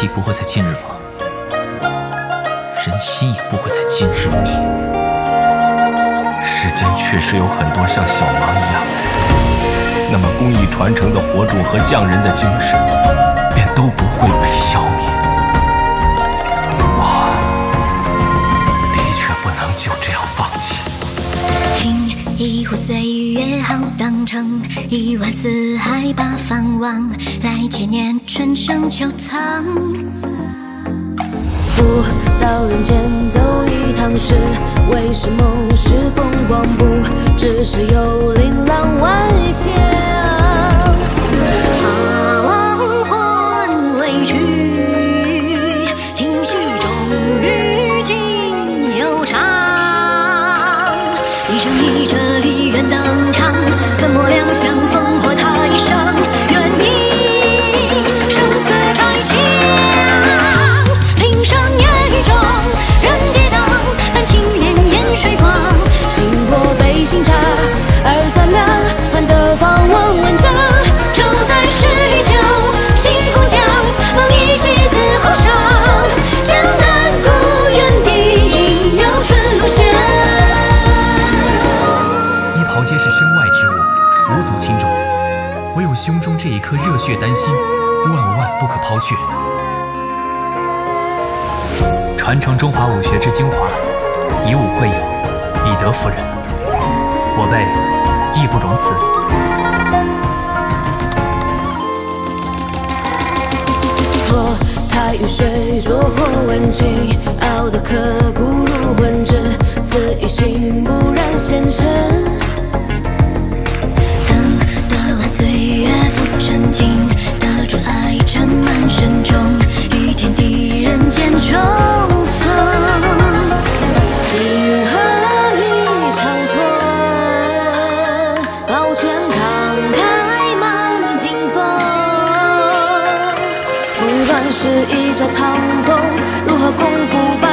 气不会在今日亡，人心也不会在今日灭。 世间确实有很多像小芒一样的人，那么工艺传承的火种和匠人的精神，便都不会被消灭。我的确不能就这样放弃。 情一壶岁月浩荡成一湾四海八方望，来千年春生秋藏。 不到人间走一趟，是为是梦，是风光，不只是有琳琅万象。 黄昏未去，听戏终于尽悠长。一生一折梨园登场，粉墨两相烽火台上，愿你生死开枪。平生眼中人跌宕，伴青莲烟水光。 心过悲心茶，2、3两，换得方问文章。酒在诗里酒，心不讲，梦一袭自后上。江南古原地，应有春路香。 衣袍皆是身外之物，无足轻重，唯有胸中这一颗热血丹心，万万不可抛却。 传承中华武学之精华，以武会友，以德服人。我辈义不容辞。 脱胎于水，灼火温情，熬得刻骨入魂之，此一心不染纤尘。 等得完岁月浮沉静，得知爱尘满身中，与天地人间重逢。 星河一长存，宝泉慷慨满惊风。风雨乱世一朝苍风，如何共赴百